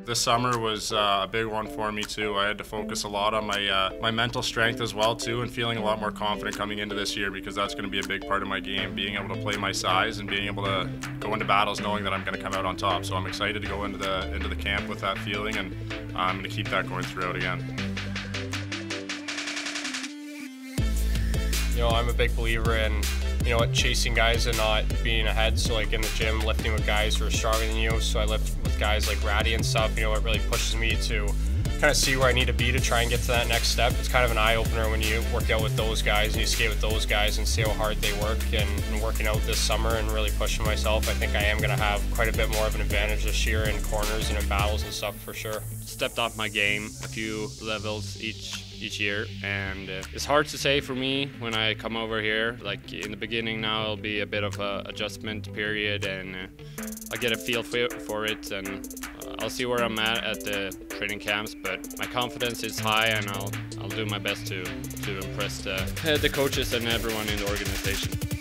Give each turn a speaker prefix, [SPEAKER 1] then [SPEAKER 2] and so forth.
[SPEAKER 1] This summer was a big one for me too. I had to focus a lot on my mental strength as well too, and feeling a lot more confident coming into this year, because that's going to be a big part of my game, being able to play my size and being able to go into battles knowing that I'm going to come out on top. So I'm excited to go into the camp with that feeling, and I'm going to keep that going throughout again.
[SPEAKER 2] You know, I'm a big believer in, chasing guys and not being ahead. So like in the gym, lifting with guys who are stronger than you. So I lift with guys like Ratty and stuff. It really pushes me to kind of see where I need to be to try and get to that next step. It's kind of an eye-opener when you work out with those guys and you skate with those guys and see how hard they work. And working out this summer and really pushing myself, I think I am going to have quite a bit more of an advantage this year in corners and in battles and stuff for sure.
[SPEAKER 3] Stepped up my game a few levels each year, and it's hard to say for me when I come over here. Like in the beginning now, it'll be a bit of a adjustment period, and I get a feel for it, and I'll see where I'm at the training camps. But my confidence is high, and I'll do my best to impress the coaches and everyone in the organization.